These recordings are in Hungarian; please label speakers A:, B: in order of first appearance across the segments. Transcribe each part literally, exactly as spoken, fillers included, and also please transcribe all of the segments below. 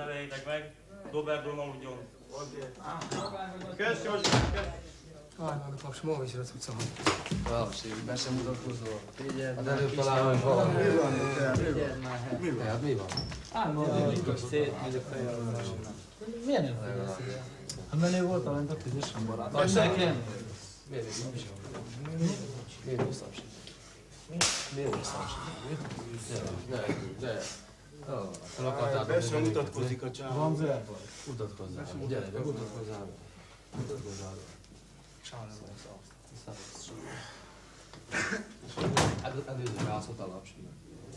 A: ne vejétek meg. Doberdról aludjon. Kösz, Józsi, kösz.
B: Várjál, paps, ma is az utca van.
C: Valószínű, be sem mutatkozol. Figyeld
B: Hát
C: már,
B: előbb
C: kis
B: találom, hogy valami.
C: Mi van? Figyeld már, hát.
B: Mi van? Hát mi van?
C: Hát mondom, hogy szétmegy a fejjel. Miért nem figyelsz ide? Hát menő voltam, mint a tízesen barát. Azt nekem?
B: Miért visszam sem? Miért visszam sem? Miért visszam sem? Ne, ne. Fel akartál
D: Be sem mutatkozik a csávó.
C: Van zöld?
B: Mutatkozzál. Gyere, be mutatkozzál. Mutatkozzál. Előző rászot a lapsinak.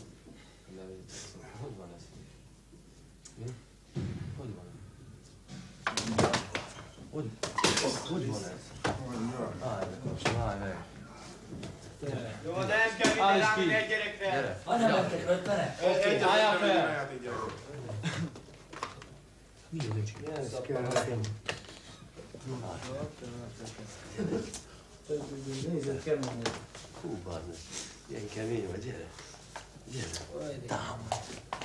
B: Hogy van ez? Mi? Hogy van ez? Hogy, hogy van ez? Állj meg, lapsi, állj meg.
A: Jó, de nem kell minden állni egy gyerekre.
B: Gyere.
C: Anya, mentek ötvenek?
D: Oké,
A: álljál fel!
B: Mi az öcsém?
D: Ez kell nekem.
C: Nézzük, kemény.
B: Hú, barna. Ilyen kemény vagy, gyere. Gyere. Támad.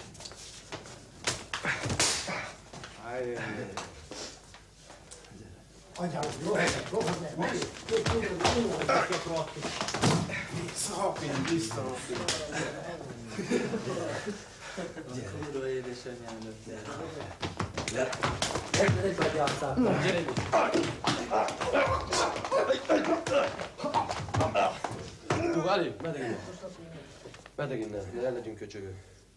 D: Ajjaj.
E: Anyám, jó, rohadt meg, meg!
D: Visszahapin, visszahapin.
C: Kurva édesanyám lett.
B: Gyere.
C: Egy vagy játszál. Gyere!
B: Hú, Ali, meddig innen. Meddig innen, de el legyünk köcsögök.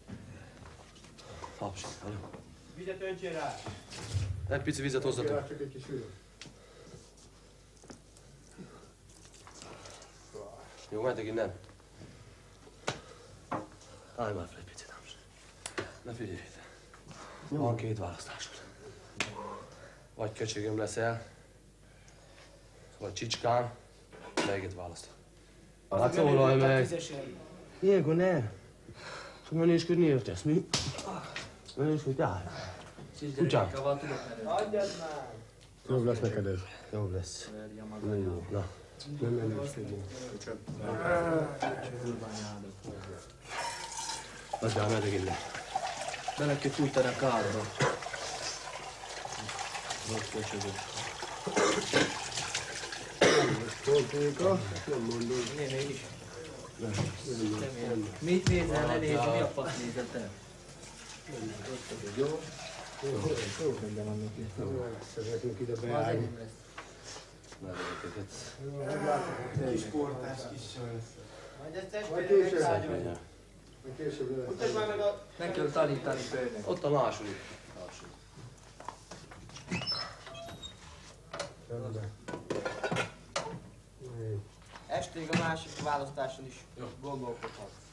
B: Lapsi, haló.
A: Vizet öntsél rá.
B: Egy pici vizet hozzatok.
E: Csak egy kis hülye.
B: Jó, mentek innen. Állj már fel egy picit, Amsi. Ne figyelj ide. Van két választásod. Vagy köcsögöm leszel, vagy csicskám, melyiket választod. Hát szólalj meg! Ilyenkor ne! Csak menésködni értesz, mi? Menésködj, állj! Kutyám!
C: Adjad már!
E: Jobb lesz neked ez.
B: Jobb lesz. Na jó, na.
E: Nem menéskedjünk.
B: Adjál, meddig innen.
C: Bele kell fújtani a kádba.
B: Vagy köcsögök.
E: Toltéka, nem mondod.
C: Nézd én is. Mit nézel, ne nézd, mi a fasz nézed te?
E: Jó? Jó, jó, rendben vannak itt. Szeretünk ide
C: Az
E: beállni.
C: enyém lesz.
B: Meglátok,
D: Kis portás, kis sajnos.
A: Majd ezt
E: Majd
A: testvérek
E: később.
A: megszálljuk.
E: Majd később lesz.
A: Mutasd már meg a...
C: Meg kell tanítani főnek.
B: ott a második. Második.
E: Rendben.
A: Estig a másik választáson is gondolkodhatsz.